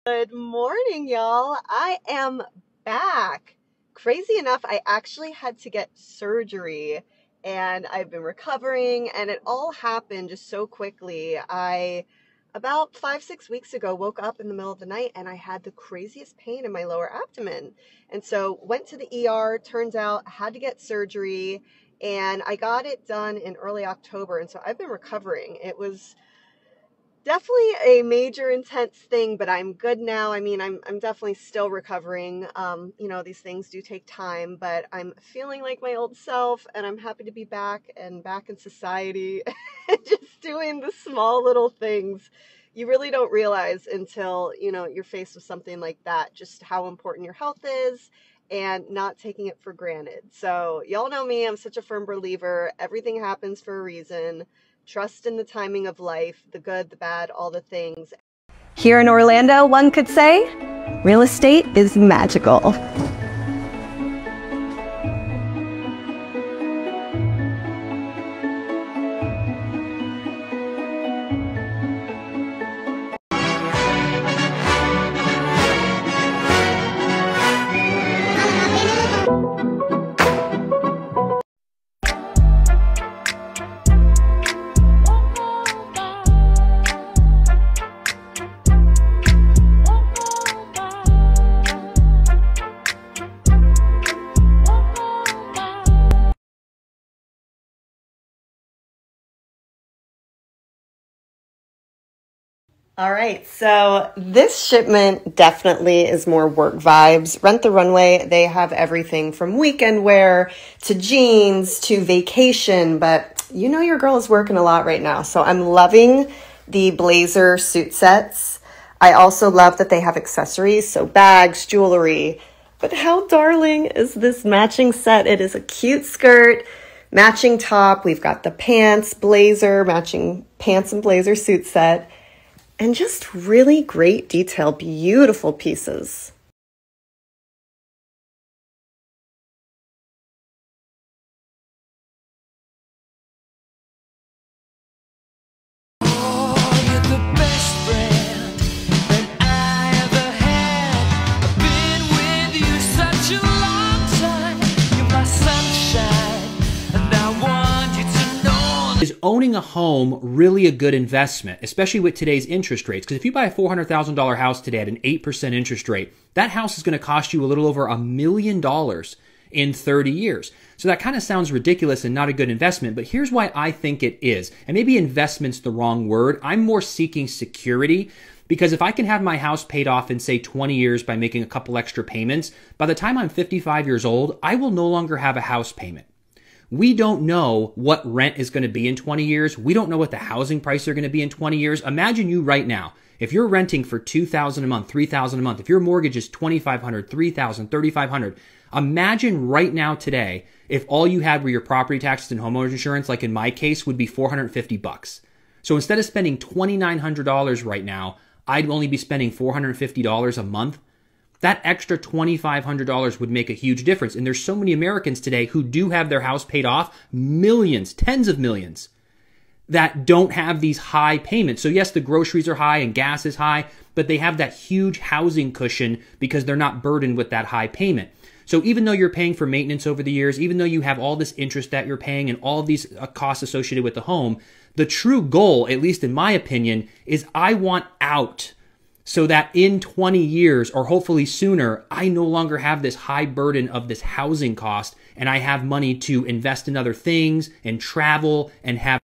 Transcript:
Good morning, y'all. I am back. Crazy enough, I actually had to get surgery and I've been recovering, and it all happened just so quickly. About 5, 6 weeks ago, woke up in the middle of the night and I had the craziest pain in my lower abdomen. And so went to the ER, turns out I had to get surgery, and I got it done in early October. And so I've been recovering. It was definitely a major intense thing, but I'm good now. I mean, I'm definitely still recovering. These things do take time, but I'm feeling like my old self, and I'm happy to be back and back in society and just doing the small little things you really don't realize until, you're faced with something like that, just how important your health is and not taking it for granted. So y'all know me, I'm such a firm believer. Everything happens for a reason. Trust in the timing of life, the good, the bad, all the things. Here in Orlando, one could say, real estate is magical. All right, so this shipment definitely is more work vibes. Rent the Runway, they have everything from weekend wear to jeans to vacation, but your girl is working a lot right now. So I'm loving the blazer suit sets. I also love that they have accessories, so bags, jewelry. But how darling is this matching set? It is a cute skirt, matching top. We've got the pants, blazer, matching pants and blazer suit set. And just really great detail, beautiful pieces. Is owning a home really a good investment, especially with today's interest rates? Because if you buy a $400,000 house today at an 8% interest rate, that house is going to cost you a little over $1 million in 30 years. So that kind of sounds ridiculous and not a good investment, but here's why I think it is. And maybe investment's the wrong word. I'm more seeking security, because if I can have my house paid off in, say, 20 years by making a couple extra payments, by the time I'm 55 years old, I will no longer have a house payment. We don't know what rent is going to be in 20 years. We don't know what the housing prices are going to be in 20 years. Imagine you right now, if you're renting for $2,000 a month, $3,000 a month, if your mortgage is $2,500, $3,000, $3,500, imagine right now today, if all you had were your property taxes and homeowners insurance, like in my case, would be $450. So instead of spending $2,900 right now, I'd only be spending $450 a month. That extra $2,500 would make a huge difference. And there's so many Americans today who do have their house paid off, millions, tens of millions, that don't have these high payments. So yes, the groceries are high and gas is high, but they have that huge housing cushion because they're not burdened with that high payment. So even though you're paying for maintenance over the years, even though you have all this interest that you're paying and all of these costs associated with the home, the true goal, at least in my opinion, is I want out, so that in 20 years, or hopefully sooner, I no longer have this high burden of this housing cost, and I have money to invest in other things and travel and have